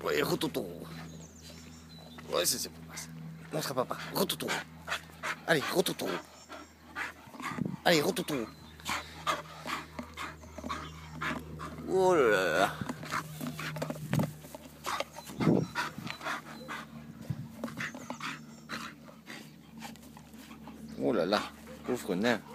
Oui, rototo. Ouais, c'est bon. Montre à papa. Rototo. Allez, rototo. Allez, rototo. Oh là là là. Oh là là, pauvre nain.